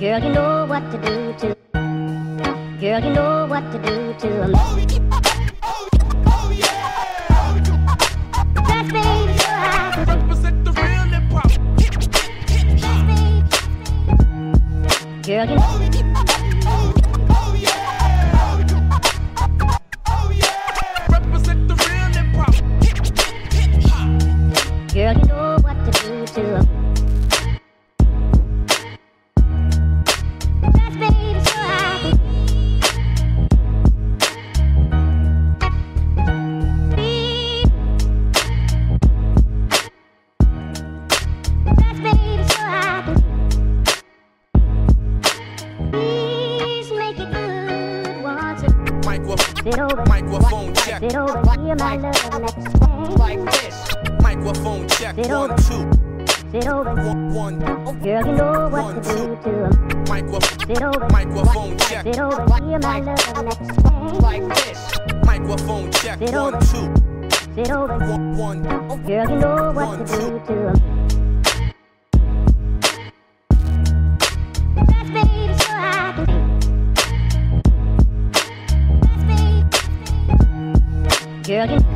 Girl, you know what to do to. Girl, you know what to do to a man. Oh yeah. That baby, so I Represent the real hip hop. girl, you know. Oh yeah. Oh yeah. Represent the real hip hop. Girl, you know what to do to a that baby, so I that baby, so I please make it good once. Sit over, Microphone check. sit over here, my love, and explain. Like this. Microphone check. Sit over. 1, 2. Sit over, One. girl, you know what to do to him. Sit over, Microphone check. sit over here, my love, and explain. Like this. Microphone check. Sit 1, over. 2. Sit over, 1. girl, you know what to do to him. That baby, so I can. That baby, girl, you